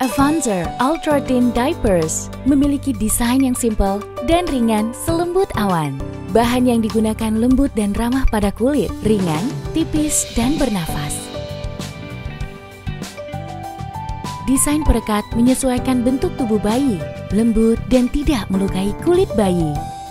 Avanza Ultra Thin Diapers memiliki desain yang simpel dan ringan selembut awan. Bahan yang digunakan lembut dan ramah pada kulit, ringan, tipis, dan bernafas. Desain perekat menyesuaikan bentuk tubuh bayi, lembut dan tidak melukai kulit bayi.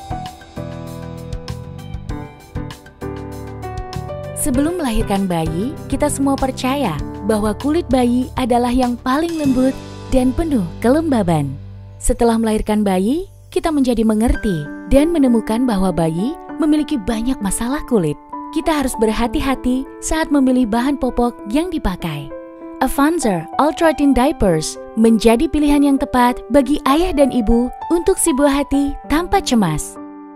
Sebelum melahirkan bayi, kita semua percaya bahwa kulit bayi adalah yang paling lembut dan penuh kelembaban. Setelah melahirkan bayi, kita menjadi mengerti dan menemukan bahwa bayi memiliki banyak masalah kulit. Kita harus berhati-hati saat memilih bahan popok yang dipakai. Avanza Ultra Thin Diapers menjadi pilihan yang tepat bagi ayah dan ibu untuk si buah hati tanpa cemas.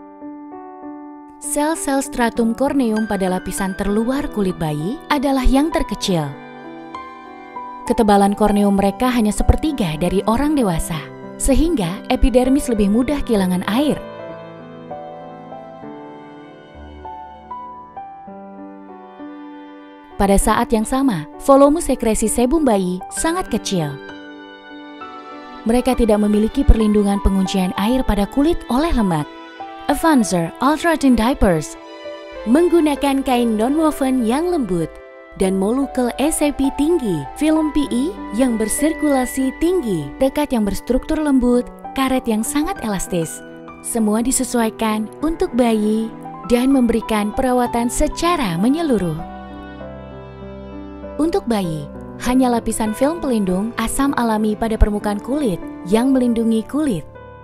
Sel-sel stratum corneum pada lapisan terluar kulit bayi adalah yang terkecil. Ketebalan korneum mereka hanya sepertiga dari orang dewasa, sehingga epidermis lebih mudah kehilangan air. Pada saat yang sama, volume sekresi sebum bayi sangat kecil. Mereka tidak memiliki perlindungan penguncian air pada kulit oleh lemak. Avanza Ultra Thin Diapers menggunakan kain non-woven yang lembut dan molekul SAP tinggi, film PE yang bersirkulasi tinggi, rekat yang berstruktur lembut, karet yang sangat elastis. Semua disesuaikan untuk bayi dan memberikan perawatan secara menyeluruh. Untuk bayi, hanya lapisan film pelindung asam alami pada permukaan kulit yang melindungi kulit,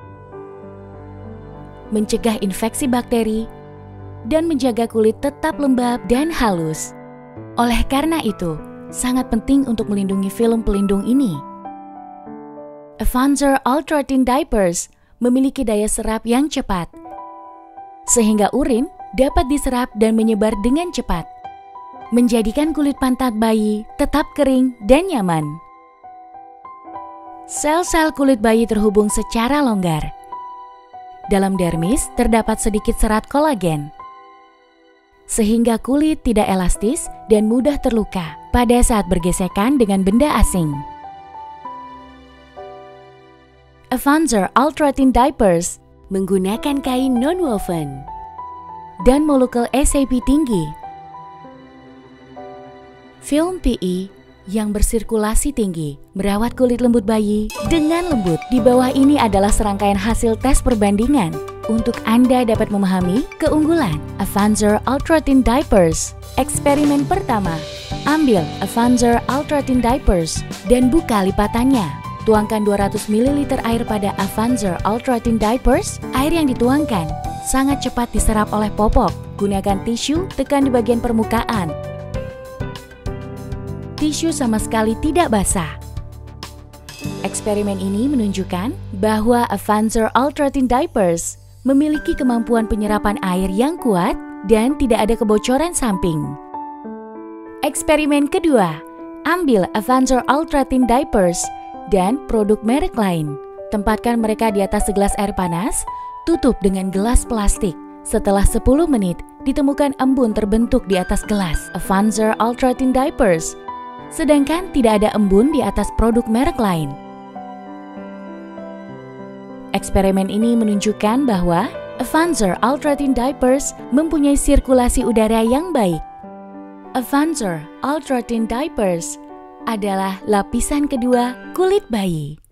mencegah infeksi bakteri, dan menjaga kulit tetap lembab dan halus. Oleh karena itu, sangat penting untuk melindungi film pelindung ini. Avanza Ultra Thin Diapers memiliki daya serap yang cepat, sehingga urin dapat diserap dan menyebar dengan cepat, menjadikan kulit pantat bayi tetap kering dan nyaman. Sel-sel kulit bayi terhubung secara longgar. Dalam dermis terdapat sedikit serat kolagen, sehingga kulit tidak elastis dan mudah terluka pada saat bergesekan dengan benda asing. Avanza Ultra Thin Diapers menggunakan kain non-woven dan molekul SAP tinggi, film PE yang bersirkulasi tinggi, merawat kulit lembut bayi dengan lembut. Di bawah ini adalah serangkaian hasil tes perbandingan untuk Anda dapat memahami keunggulan Avanza Ultra Thin Diapers. Eksperimen pertama, ambil Avanza Ultra Thin Diapers dan buka lipatannya. Tuangkan 200 ml air pada Avanza Ultra Thin Diapers. Air yang dituangkan sangat cepat diserap oleh popok. Gunakan tisu, tekan di bagian permukaan. Tisu sama sekali tidak basah. Eksperimen ini menunjukkan bahwa Avanza Ultra Thin Diapers memiliki kemampuan penyerapan air yang kuat dan tidak ada kebocoran samping. Eksperimen kedua, ambil Avanza Ultra Thin Diapers dan produk merek lain. Tempatkan mereka di atas segelas air panas, tutup dengan gelas plastik. Setelah 10 menit, ditemukan embun terbentuk di atas gelas Avanza Ultra Thin Diapers, sedangkan tidak ada embun di atas produk merek lain. Eksperimen ini menunjukkan bahwa Avanza Ultra Thin Diapers mempunyai sirkulasi udara yang baik. Avanza Ultra Thin Diapers adalah lapisan kedua kulit bayi.